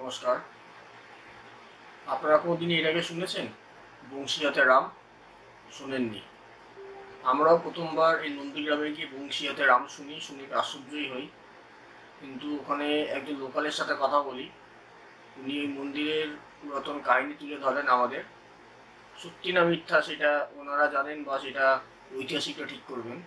নমস্কার। আপনারা কোনোদিন এর আগে শুনেছেন বংশীহাতে রাম? শোনেননি। আমরাও প্রথমবার এই নন্দীগ্রামে গিয়ে বংশীহাতে রাম শুনি আশ্চর্যই হই। কিন্তু ওখানে একজন লোকালের সাথে কথা বলি, উনি এই মন্দিরের পুরাতন কাহিনী তুলে ধরেন আমাদের। সত্যি না মিথ্যা সেটা ওনারা জানেন, বা সেটা ঐতিহাসিকরা ঠিক করবেন।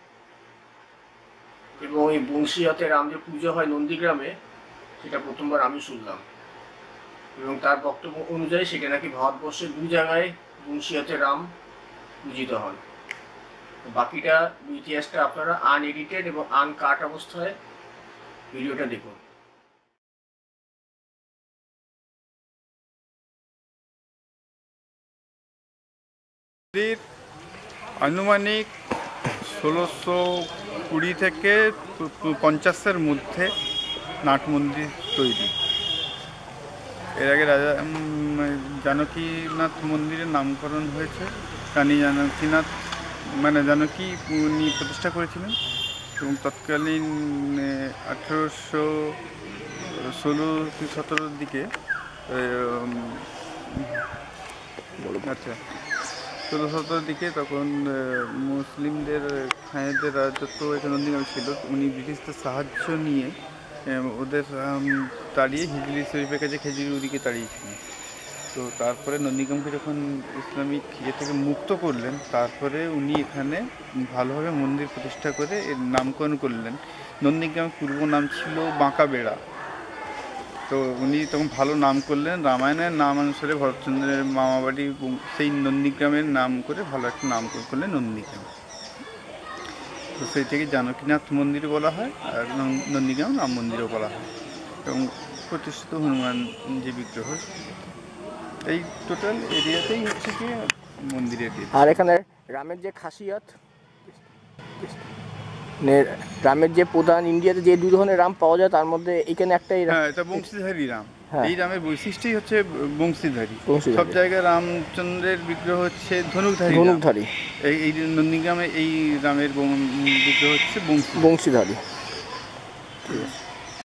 এবং এই বংশীহাতে রাম যে পুজো হয় নন্দীগ্রামে, সেটা প্রথমবার আমি শুনলাম। এবং তার বক্তব্য অনুযায়ী সেটা নাকি ভারতবর্ষের 2 জায়গায় বংশীহাতে রাম পূজিত হন। বাকিটা ইতিহাসটা আপনারা আনএডিটেড এবং আনকাট অবস্থায় ভিডিওটা দেখুন। আনুমানিক 1620 থেকে 50-এর মধ্যে নাট মন্দির তৈরি। এর আগে রাজা জানকীনাথ মন্দিরের নামকরণ হয়েছে। রানী জানকীনাথ জানকী উনি প্রতিষ্ঠা করেছিলেন এবং তৎকালীন 1816-17 দিকে আচ্ছা 16-17 দিকে তখন মুসলিমদের খায়েদের রাজত্ব এখানে নন্দীগ্রামে ছিল। উনি ব্রিটিশদের সাহায্য নিয়ে ওদের তাড়িয়ে হিজলি শরীফের কাছে খেজুরিকে তাড়িয়েছিলেন। তো তারপরে নন্দীগ্রামকে যখন ইসলামিক থেকে মুক্ত করলেন, তারপরে উনি এখানে ভালোভাবে মন্দির প্রতিষ্ঠা করে এর নামকরণ করলেন। নন্দীগ্রামের পূর্ব নাম ছিল বাঁকাবেড়া। তো উনি তখন ভালো নাম করলেন, রামায়ণের নাম অনুসারে ভরতচন্দ্রের মামাবাড়ি সেই নন্দীগ্রামের নাম করে ভালো একটা নাম করলেন নন্দীগ্রাম। তো সেই থেকে জানকীনাথ মন্দির বলা হয়, আর নন্দীগ্রাম রাম মন্দিরও বলা হয়। এবং প্রতিষ্ঠিত হনুমান যে বিগ্রহ, এই টোটাল এরিয়াতেই হচ্ছে কি মন্দিরের। আর এখানে রামের যে খাসিয়াত, রামের যে প্রধান, ইন্ডিয়াতে যে 2 ধরনের রাম পাওয়া যায় তার মধ্যে এখানে একটাই রাম। হ্যাঁ, এটা বংশীধারী রাম। এই রামের বৈশিষ্ট্যই হচ্ছে বংশীধারী। সব বংশীধারী। জায়গায় রামচন্দ্রের বিগ্রহ হচ্ছে ধনুকধারী। এই নন্দীগ্রামে এই রামের বিগ্রহ হচ্ছে বংশীধারী। ঠিক আছে।